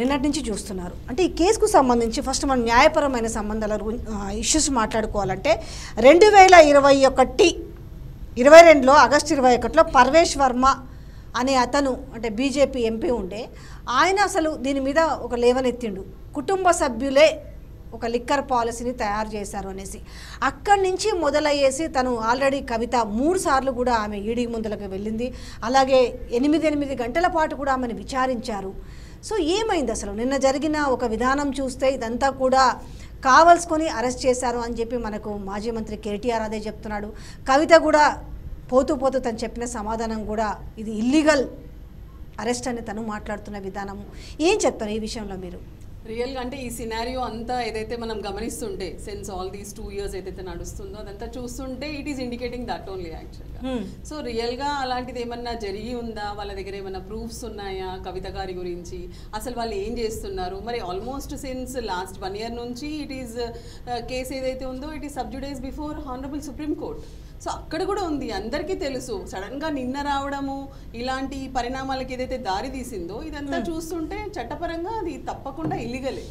నిన్నటి నుంచి చూస్తున్నారు. అంటే ఈ కేసుకు సంబంధించి ఫస్ట్ మనం న్యాయపరమైన సంబంధాల ఇష్యూస్ మాట్లాడుకోవాలంటే 2022లో ఆగస్టు 21లో పర్వేష్ వర్మ అనే అతను అంటే బీజేపీ ఎంపీ ఉండే ఆయన అసలు దీని మీద ఒక లేవనెత్తిండు. కుటుంబ సభ్యులే ఒక లిక్కర్ పాలసీని తయారు చేశారు అనేసి అక్కడి నుంచి మొదలయ్యేసి తను ఆల్రెడీ కవిత 3 సార్లు కూడా ఆమె ఈడీ ముందులకు వెళ్ళింది. అలాగే 8 గంటల పాటు కూడా ఆమెను విచారించారు. సో ఏమైంది అసలు నిన్న జరిగిన ఒక విధానం చూస్తే ఇదంతా కూడా కావాల్సుకొని అరెస్ట్ చేశారు అని చెప్పి మనకు మాజీ మంత్రి కేటీఆర్ అదే చెప్తున్నాడు. కవిత కూడా పోతూ తను చెప్పిన సమాధానం కూడా ఇది ఇల్లీగల్ అరెస్ట్ అని తను మాట్లాడుతున్న విధానము ఏం చెప్తారు ఈ విషయంలో మీరు? రియల్గా అంటే ఈ సినారియో అంతా ఏదైతే మనం గమనిస్తుంటే సిన్స్ ఆల్ దీస్ 2 years ఏదైతే నడుస్తుందో అదంతా చూస్తుంటే it is indicating that only యాక్చువల్గా. సో రియల్గా అలాంటిది ఏమన్నా జరిగి ఉందా, వాళ్ళ దగ్గర ఏమన్నా ప్రూఫ్స్ ఉన్నాయా కవిత గారి గురించి, అసలు వాళ్ళు ఏం చేస్తున్నారు? మరి ఆల్మోస్ట్ సిన్స్ లాస్ట్ 1 year నుంచి ఇట్ ఈస్ కేసు ఏదైతే ఉందో it is sub judice before honourable Supreme Court. So అక్కడ కూడా ఉంది, అందరికీ తెలుసు. సడన్గా నిన్న రావడము ఇలాంటి పరిణామాలకి ఏదైతే దారి తీసిందో ఇదంతా చూస్తుంటే చట్టపరంగా అది తప్పకుండా ఇల్లీగలే.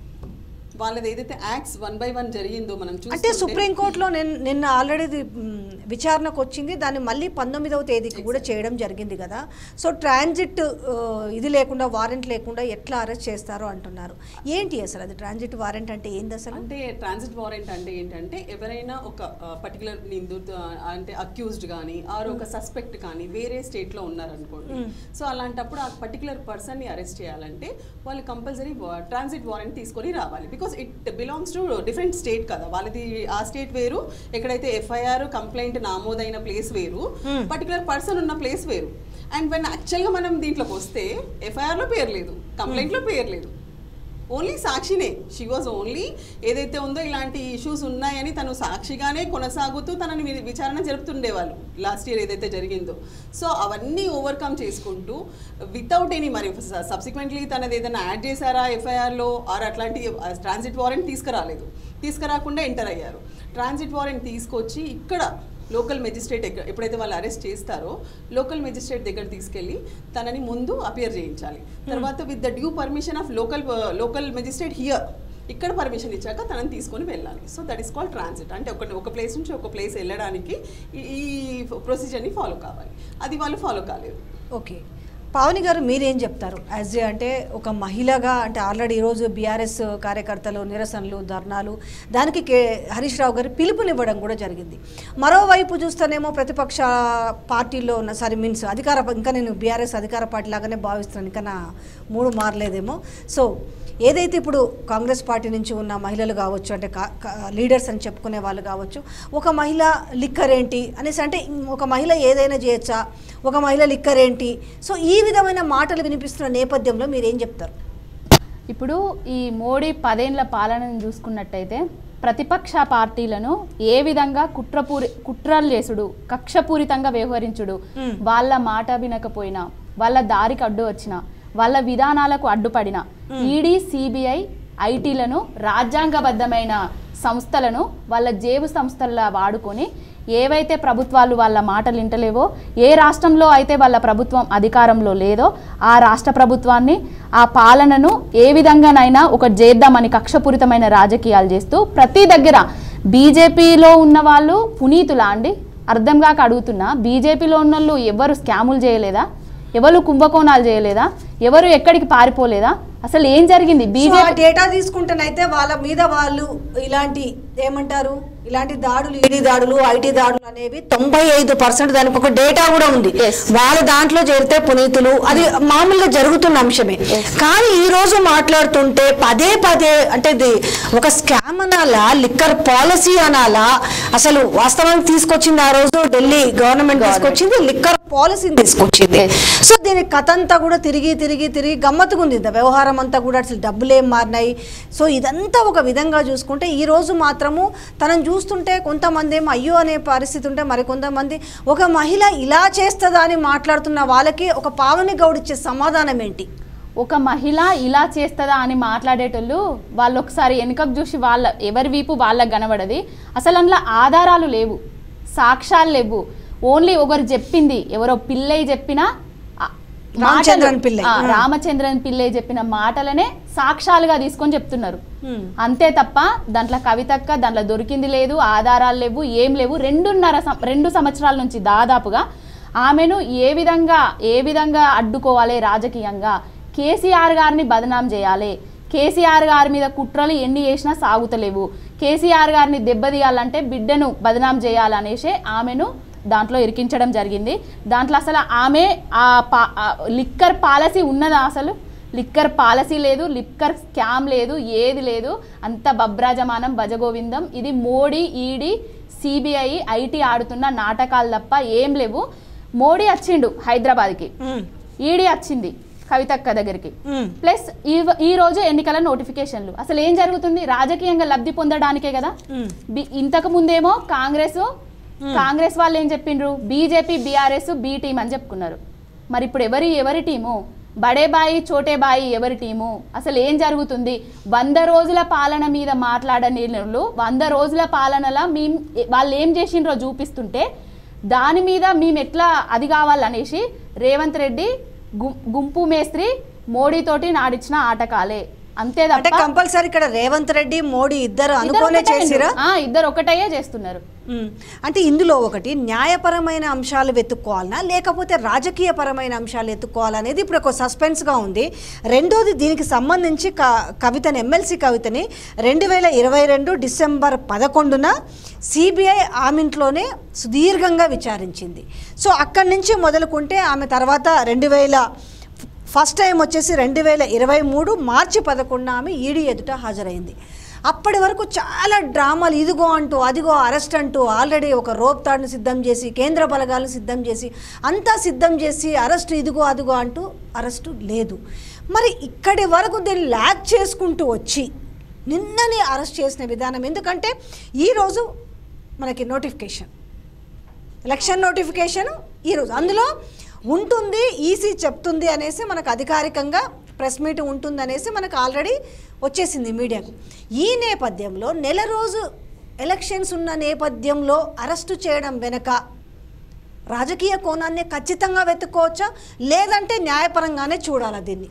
వాళ్ళది ఏదైతే యాక్ట్స్ 1 by 1 జరిగిందో మనం చూస్తే అంటే సుప్రీంకోర్టులో నిన్న ఆల్రెడీ విచారణకు వచ్చింది. దాన్ని మళ్ళీ 19వ తేదీకి కూడా చేయడం జరిగింది కదా. సో ట్రాన్సిట్ ఇది లేకుండా వారెంట్ లేకుండా ఎట్లా అరెస్ట్ చేస్తారో అంటున్నారు. ఏంటి అసలు అది ట్రాన్సిట్ వారెంట్ అంటే ఏంది అసలు? అంటే ట్రాన్సిట్ వారెంట్ అంటే ఏంటంటే ఎవరైనా ఒక పర్టికులర్ నిందితుడు అంటే అక్యూజ్డ్ కానీ ఆర్ ఒక సస్పెక్ట్ కానీ వేరే స్టేట్లో ఉన్నారనుకోండి. సో అలాంటప్పుడు ఆ పర్టికులర్ పర్సన్ని అరెస్ట్ చేయాలంటే వాళ్ళు కంపల్సరీ ట్రాన్సిట్ వారెంట్ తీసుకొని రావాలి. Because it belongs to different state కదా, వాళ్ళది ఆ స్టేట్ వేరు, ఎక్కడైతే ఎఫ్ఐఆర్ కంప్లైంట్ నామోదైన ప్లేస్ వేరు, పర్టికులర్ పర్సన్ ఉన్న ప్లేస్ వేరు. అండ్ వెన్ యాక్చువల్గా మనం దీంట్లోకి వస్తే ఎఫ్ఐఆర్లో పేరు లేదు, కంప్లైంట్లో పేరు లేదు, ఓన్లీ సాక్షినే. షీ వాజ్ ఓన్లీ ఏదైతే ఉందో ఇలాంటి ఇష్యూస్ ఉన్నాయని తను సాక్షిగానే కొనసాగుతూ తనని విచారణ జరుపుతుండేవాళ్ళు లాస్ట్ ఇయర్ ఏదైతే జరిగిందో. సో అవన్నీ ఓవర్కమ్ చేసుకుంటూ వితౌట్ ఎనీ మరి సబ్సిక్వెంట్లీ తనది ఏదైనా యాడ్ చేశారా ఎఫ్ఐఆర్లో ఆర్ అట్లాంటి ట్రాన్సిట్ వారెంట్ తీసుకురాకుండా ఎంటర్ అయ్యారు. ట్రాన్సిట్ వారెంట్ తీసుకొచ్చి ఇక్కడ లోకల్ మెజిస్ట్రేట్ ఎప్పుడైతే వాళ్ళు అరెస్ట్ చేస్తారో లోకల్ మెజిస్ట్రేట్ దగ్గర తీసుకెళ్ళి తనని ముందు అపియర్ చేయించాలి. తర్వాత with the due permission of local magistrate here, ఇక్కడ పర్మిషన్ ఇచ్చాక తనని తీసుకొని వెళ్ళాలి. So that is called transit. అంటే ఒక ప్లేస్ నుంచి ఒక ప్లేస్ వెళ్ళడానికి ఈ ప్రొసీజర్ని ఫాలో కావాలి. అది వాళ్ళు ఫాలో కాలేదు. ఓకే పావని గారు మీరేం చెప్తారు యాజ్ ఏ అంటే ఒక మహిళగా? అంటే ఆల్రెడీ ఈరోజు బీఆర్ఎస్ కార్యకర్తలు నిరసనలు ధర్నాలు దానికి హరీష్ రావు గారు పిలుపునివ్వడం కూడా జరిగింది. మరోవైపు చూస్తేనేమో ప్రతిపక్ష పార్టీల్లో ఉన్న మీన్స్ ఇంకా నేను బీఆర్ఎస్ అధికార పార్టీ లాగానే భావిస్తున్నాను, ఇంకా నా 3 మారలేదేమో. సో ఏదైతే ఇప్పుడు కాంగ్రెస్ పార్టీ నుంచి ఉన్న మహిళలు కావచ్చు, అంటే లీడర్స్ అని చెప్పుకునే వాళ్ళు కావచ్చు, ఒక మహిళ లిక్కర్ ఏంటి అనేసి, అంటే ఒక మహిళ ఏదైనా చేయొచ్చా, ఒక మహిళ లిక్కర్ ఏంటి, సో ఈ విధమైన మాటలు వినిపిస్తున్న నేపథ్యంలో మీరేం చెప్తారు? ఇప్పుడు ఈ మోడీ 10 ఏళ్ల పాలనను చూసుకున్నట్టయితే ప్రతిపక్ష పార్టీలను ఏ విధంగా కుట్రలు చేసుడు, కక్షపూరితంగా వ్యవహరించుడు, వాళ్ళ మాట వినకపోయినా, వాళ్ళ దారికి అడ్డు వచ్చినా, వాళ్ళ విధానాలకు అడ్డుపడిన ఈడీ, సిబిఐ, ఐటీలను రాజ్యాంగబద్ధమైన సంస్థలను వాళ్ళ జేబు సంస్థల్లా వాడుకొని ఏవైతే ప్రభుత్వాలు వాళ్ళ మాటలు వింటలేవో, ఏ రాష్ట్రంలో అయితే వాళ్ళ ప్రభుత్వం అధికారంలో లేదో ఆ రాష్ట్ర ప్రభుత్వాన్ని, ఆ పాలనను ఏ విధంగానైనా ఒకటి చేద్దామని కక్షపూరితమైన రాజకీయాలు చేస్తూ ప్రతి దగ్గర బీజేపీలో ఉన్న వాళ్ళు పునీతులా అండి? అర్థం కాక అడుగుతున్నా. బీజేపీలో ఉన్న వాళ్ళు ఎవరు స్కాములు చేయలేదా? ఎవరు కుంభకోణాలు చేయలేదా? ఎవరు ఎక్కడికి పారిపోలేదా? అసలు ఏం జరిగింది? బీజేపీ డేటా తీసుకుంటేనైతే వాళ్ళ మీద వాళ్ళు ఇలాంటి ఏమంటారు, ఇలాంటి దాడులు, ఈడీ దాడులు, ఐటీ దాడులు అనేవి 95% దానికి ఒక డేటా కూడా ఉంది. వాళ్ళ దాంట్లో చేరితే పునీతులు, అది మామూలుగా జరుగుతున్న అంశమే. కానీ ఈ రోజు మాట్లాడుతుంటే పదే అంటే ఇది ఒక స్కామ్ అనాలా, లిక్కర్ పాలసీ అనాలా? అసలు వాస్తవానికి తీసుకొచ్చింది ఆ రోజు ఢిల్లీ గవర్నమెంట్ తీసుకొచ్చింది, లిక్కర్ పాలసీని తీసుకొచ్చింది. సో దీని కథ అంతా కూడా తిరిగి గమ్మత్తుగా ఉంది వ్యవహారం అంతా కూడా. అసలు డబ్బులు ఏం మారినాయి. సో ఇదంతా ఒక విధంగా చూసుకుంటే ఈ రోజు మాత్రము తనను చూస్తుంటే కొంతమంది ఏమో అయ్యో అనే పరిస్థితి ఉంటే, మరికొంతమంది ఒక మహిళ ఇలా చేస్తుందా అని మాట్లాడుతున్న వాళ్ళకి ఒక పావని గౌడ్ ఇచ్చే సమాధానం ఏంటి? ఒక మహిళ ఇలా చేస్తుందా అని మాట్లాడేటోళ్ళు వాళ్ళు ఒకసారి వెనుకకు చూసి ఎవరి వీపు వాళ్ళకి కనబడది. అసలు అందులో ఆధారాలు లేవు, సాక్ష్యాలు లేవు. ఓన్లీ ఒకరు చెప్పింది, ఎవరో పిల్లయ్య చెప్పినా రామచంద్రన్ పిల్లై చెప్పిన మాటలనే సాక్ష్యాలుగా తీసుకొని చెప్తున్నారు. అంతే తప్ప దాంట్లో కవితక్క దాంట్లో దొరికింది లేదు, ఆధారాలు లేవు, ఏం లేవు. 2 సంవత్సరాల నుంచి దాదాపుగా ఆమెను ఏ విధంగా అడ్డుకోవాలి రాజకీయంగా, కేసీఆర్ గారిని బదనాం చేయాలి, కేసీఆర్ గారి మీద కుట్రలు ఎన్ని చేసినా సాగుతలేవు, కేసీఆర్ గారిని దెబ్బతీయాలంటే బిడ్డను బదనాం చేయాలనేసి ఆమెను దాంట్లో ఇరికించడం జరిగింది. దాంట్లో అసలు ఆమె లిక్కర్ పాలసీ ఉన్నదా? అసలు లిక్కర్ పాలసీ లేదు, లిక్కర్ స్కామ్ లేదు, ఏది లేదు. అంత బబ్రాజమానం భజగోవిందం. ఇది మోడీ, ఈడీ, సిబిఐ, ఐటీ ఆడుతున్న నాటకాలు తప్ప ఏం లేవు. మోడీ వచ్చిండు హైదరాబాద్కి, ఈడీ వచ్చింది కవితక్క దగ్గరికి, ప్లస్ ఈ రోజు ఎన్నికల నోటిఫికేషన్లు. అసలు ఏం జరుగుతుంది? రాజకీయంగా లబ్ధి పొందడానికే కదా. ఇంతకు ముందేమో కాంగ్రెస్ వాళ్ళు ఏం చెప్పిండ్రు? బీజేపీ, బీఆర్ఎస్ బి టీం అని చెప్పుకున్నారు. మరి ఇప్పుడు ఎవరి టీము? బడే బాయి చోటే బాయి ఎవరి టీము? అసలు ఏం జరుగుతుంది? 100 రోజుల పాలన మీద మాట్లాడని 100 రోజుల పాలనలా వాళ్ళు ఏం చేసిండ్రో చూపిస్తుంటే దాని మీద మేము ఎట్లా అది కావాలనేసి రేవంత్ రెడ్డి గుంపు మేస్త్రి మోడీతోటి నాడిచ్చిన ఆటకాలే. అంతే తప్ప కంపల్సరీ ఇక్కడ రేవంత్ రెడ్డి మోడీ ఇద్దరు అనుకోనే చేసిరా? ఇద్దరు ఒకటయ్యే చేస్తున్నారు. అంటే ఇందులో ఒకటి న్యాయపరమైన అంశాలు వెతుక్కోవాలనా లేకపోతే రాజకీయపరమైన అంశాలు వెతుక్కోవాలనేది ఇప్పుడు ఒక సస్పెన్స్గా ఉంది. రెండోది దీనికి సంబంధించి కవితని, ఎమ్మెల్సీ కవితని 2022 డిసెంబర్ 11న సిబిఐ ఆమె ఇంట్లోనే సుదీర్ఘంగా విచారించింది. సో అక్కడి నుంచి మొదలుకుంటే ఆమె తర్వాత ఫస్ట్ టైం వచ్చేసి 2023 మార్చి 11 ఆమె ఈడీ ఎదుట హాజరైంది. అప్పటి వరకు చాలా డ్రామాలు, ఇదిగో అంటూ అదిగో అరెస్ట్ అంటూ ఆల్రెడీ ఒక రోప్ తాడును సిద్ధం చేసి కేంద్ర బలగాలను సిద్ధం చేసి అంతా సిద్ధం చేసి అరెస్టు ఇదిగో అదిగో అంటూ అరెస్టు లేదు. మరి ఇక్కడి వరకు దీన్ని ల్యాక్ చేసుకుంటూ వచ్చి నిన్ననే అరెస్ట్ చేసిన విధానం. ఎందుకంటే ఈరోజు మనకి ఎలక్షన్ నోటిఫికేషన్ ఈరోజు అందులో ఉంటుంది, ఈసీ చెప్తుంది అనేసి మనకు అధికారికంగా ప్రెస్ మీట్ ఉంటుందనేసి మనకు ఆల్రెడీ వచ్చేసింది మీడియాకు. ఈ నేపథ్యంలో నెల రోజు ఎలక్షన్స్ ఉన్న నేపథ్యంలో అరెస్టు చేయడం వెనక రాజకీయ కోణాన్ని ఖచ్చితంగా వెతుక్కోవచ్చా లేదంటే న్యాయపరంగానే చూడాలా? దీన్ని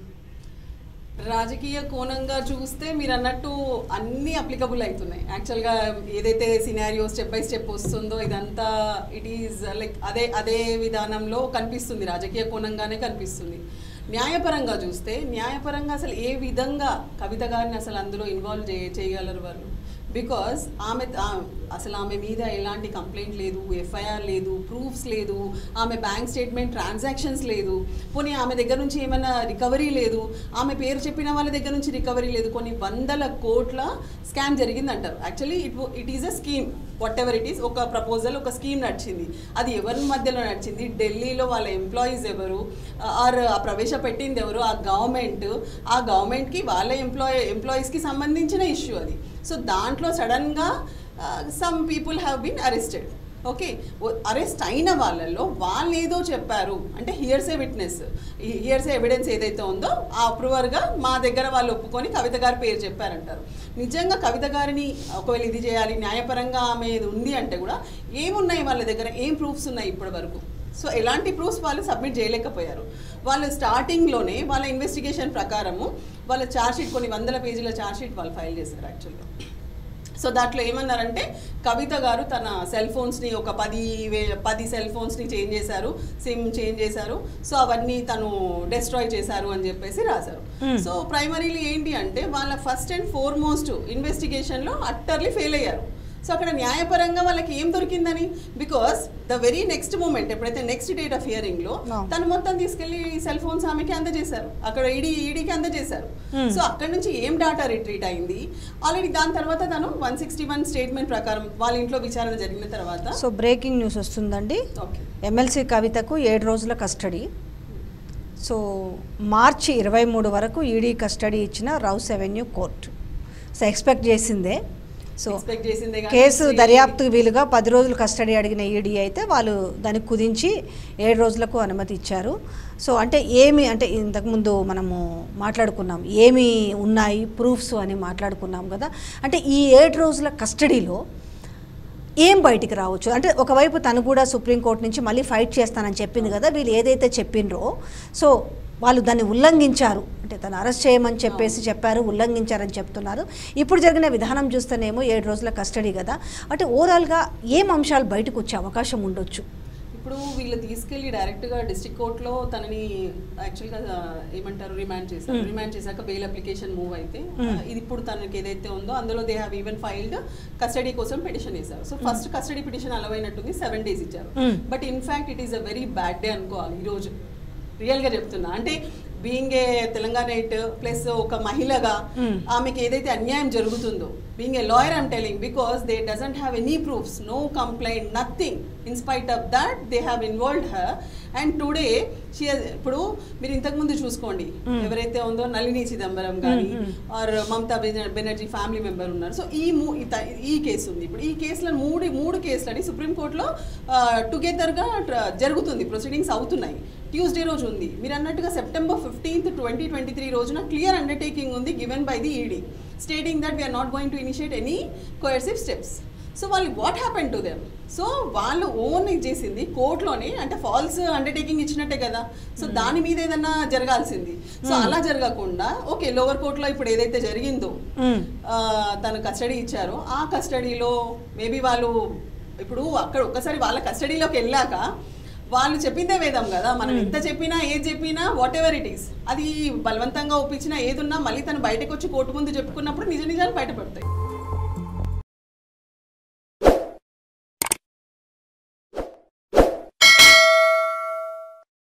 రాజకీయ కోణంగా చూస్తే మీరు అన్నట్టు అన్నీ అప్లికబుల్ అవుతున్నాయి. యాక్చువల్గా ఏదైతే సినారియో స్టెప్ బై స్టెప్ వస్తుందో ఇదంతా ఇట్ ఈజ్ లైక్ అదే విధానంలో కనిపిస్తుంది, రాజకీయ కోణంగానే కనిపిస్తుంది. న్యాయపరంగా చూస్తే న్యాయపరంగా అసలు ఏ విధంగా కవిత గారిని అసలు అందులో ఇన్వాల్వ్ చేయగలరు వాళ్ళు? బికాజ్ ఆమె మీద ఎలాంటి కంప్లైంట్ లేదు, ఎఫ్ఐఆర్ లేదు, ప్రూఫ్స్ లేదు, ఆమె బ్యాంక్ స్టేట్మెంట్ ట్రాన్సాక్షన్స్ లేదు, పోనీ ఆమె దగ్గర నుంచి ఏమైనా రికవరీ లేదు, ఆమె పేరు చెప్పిన వాళ్ళ దగ్గర నుంచి రికవరీ లేదు. కొన్ని 100 కోట్ల స్కామ్ జరిగిందంటారు. Actually it is a scheme, whatever it is, ఒక ప్రపోజల్, ఒక స్కీమ్ నడిచింది. అది ఎవరి మధ్యలో నడిచింది? ఢిల్లీలో వాళ్ళ ఎంప్లాయీస్ ఎవరు, ఆర్ ఆ ప్రవేశపెట్టింది ఎవరు? ఆ గవర్నమెంట్కి వాళ్ళ ఎంప్లాయీస్కి సంబంధించిన ఇష్యూ అది. సో దాంట్లో సడన్గా some people have been arrested. Okay, arrest అయిన వాళ్ళల్లో వాళ్ళు ఏదో చెప్పారు అంటే హియర్సే ఎవిడెన్స్ ఏదైతే ఉందో ఆ అప్రూవర్గా మా దగ్గర వాళ్ళు ఒప్పుకొని కవిత గారి పేరు చెప్పారంటారు. నిజంగా కవిత గారిని ఒకవేళ ఇది చేయాలి న్యాయపరంగా ఆమె ఉంది అంటే కూడా ఏమున్నాయి వాళ్ళ దగ్గర, ఏం ప్రూఫ్స్ ఉన్నాయి ఇప్పటి వరకు? సో ఎలాంటి ప్రూఫ్స్ వాళ్ళు సబ్మిట్ చేయలేకపోయారు. వాళ్ళు స్టార్టింగ్లోనే వాళ్ళ ఇన్వెస్టిగేషన్ ప్రకారము వాళ్ళ ఛార్జ్షీట్, కొన్ని 100 పేజీల ఛార్జ్షీట్ వాళ్ళు ఫైల్ చేశారు యాక్చువల్గా. సో దాంట్లో ఏమన్నారంటే కవిత గారు తన సెల్ ఫోన్స్ని ఒక 10 సెల్ ఫోన్స్ని చేంజ్ చేశారు, సిమ్ చేంజ్ చేశారు, సో అవన్నీ తను డెస్ట్రాయ్ చేశారు అని చెప్పేసి రాశారు. సో ప్రైమరీలీ ఏంటి అంటే వాళ్ళ ఫస్ట్ అండ్ ఫార్మోస్ట్ ఇన్వెస్టిగేషన్లో అట్టర్లీ ఫెయిల్ అయ్యారు. సో అక్కడ న్యాయపరంగా వాళ్ళకి ఏం దొరికిందని? Because the very next moment ఎప్పుడైతే నెక్స్ట్ డేట్ ఆఫ్ హియరింగ్లో తను మొత్తం తీసుకెళ్లి సెల్ ఫోన్స్ ఆమెకి అందజేశారు, అక్కడ ఈడీకి అందజేశారు. సో అక్కడ నుంచి ఏం డాటా రిట్రీట్ అయింది ఆల్రెడీ. దాని తర్వాత తను 161 స్టేట్మెంట్ ప్రకారం వాళ్ళ ఇంట్లో విచారణ జరిగిన తర్వాత సో బ్రేకింగ్ న్యూస్ వస్తుందండి. ఎమ్మెల్సీ కవితకు 7 రోజుల కస్టడీ. సో మార్చి 23 వరకు ఈడీ కస్టడీ ఇచ్చిన Rouse Avenue court. So expect చేసిందే. సో కేసు దర్యాప్తు వీలుగా 10 రోజులు కస్టడీ అడిగిన ఈడీ అయితే వాళ్ళు దానికి కుదించి 7 రోజులకు అనుమతి ఇచ్చారు. సో అంటే ఇంతకుముందు మనము మాట్లాడుకున్నాం ఏమి ఉన్నాయి ప్రూఫ్స్ అని మాట్లాడుకున్నాం కదా. అంటే ఈ 7 రోజుల కస్టడీలో ఏం బయటికి రావచ్చు అంటే ఒకవైపు తను కూడా సుప్రీంకోర్టు నుంచి మళ్ళీ ఫైట్ చేస్తానని చెప్పింది కదా, వీళ్ళు ఏదైతే చెప్పిండ్రో సో వాళ్ళు దాన్ని ఉల్లంఘించారు అంటే తను అరెస్ట్ చేయమని చెప్పారు, ఉల్లంఘించారని చెప్తున్నారు. ఇప్పుడు జరిగిన విధానం చూస్తేనేమో 7 రోజుల కస్టడీ కదా, అంటే ఓవరాల్గా ఏం అంశాలు బయటకు వచ్చే అవకాశం ఉండొచ్చు? ఇప్పుడు వీళ్ళు తీసుకెళ్లి డైరెక్ట్గా డిస్ట్రిక్ట్ కోర్టులో తనని యాక్చువల్గా ఏమంటారు రిమాండ్ చేశాక బెయిల్ అప్లికేషన్ మూవ్ అయితే ఇది ఇప్పుడు తనకి ఏదైతే ఉందో అందులో they have even filed custody కోసం పిటిషన్ వేశారు. So first custody petition allow అయినట్టుంది, 7 days ఇచ్చారు. But in fact it is a very bad day అనుకోవాలి ఈరోజు, రియల్గా చెప్తున్నా. అంటే బీయింగ్ ఏ తెలంగాణ ప్లస్ ఒక మహిళగా ఆమెకి ఏదైతే అన్యాయం జరుగుతుందో, being a lawyer I'm telling, because they doesn't have any proofs, no complaint, nothing. In spite of that they have involved her. And today ఇప్పుడు మీరు ఇంతకుముందు చూసుకోండి ఎవరైతే ఉందో నళిని చిదంబరం కానీ or Mamata Banerjee family member ఉన్నారు. సో ఈ కేసు ఉంది. ఇప్పుడు ఈ కేసులో మూడు కేసులని సుప్రీంకోర్టులో టుగెదర్గా జరుగుతుంది, ప్రొసీడింగ్స్ అవుతున్నాయి. ట్యూస్డే రోజు ఉంది. మీరు అన్నట్టుగా September 15th, 2023 రోజున క్లియర్ అండర్టేకింగ్ ఉంది given by the ED stating that we are not going to initiate any coercive steps. So వాళ్ళు what happen to them? So వాళ్ళు ఓన్ చేసింది కోర్టులోనే, అంటే ఫాల్స్ అండర్టేకింగ్ ఇచ్చినట్టే కదా. సో దాని మీద ఏదన్నా జరగాల్సింది. సో అలా జరగకుండా ఓకే లోవర్ కోర్టులో ఇప్పుడు ఏదైతే జరిగిందో తను కస్టడీ ఇచ్చారో ఆ కస్టడీలో మేబీ వాళ్ళు ఇప్పుడు అక్కడ ఒక్కసారి వాళ్ళ కస్టడీలోకి వెళ్ళాక వాళ్ళు చెప్పిందే వేదం కదా. మనం ఎంత చెప్పినా ఏది చెప్పినా వాట్ ఎవర్ ఇట్ ఈస్, అది బలవంతంగా ఒప్పించినా ఏదున్నా మళ్ళీ తను బయటకు వచ్చి కోర్టు ముందు చెప్పుకున్నప్పుడు నిజాలు బయటపడతాయి.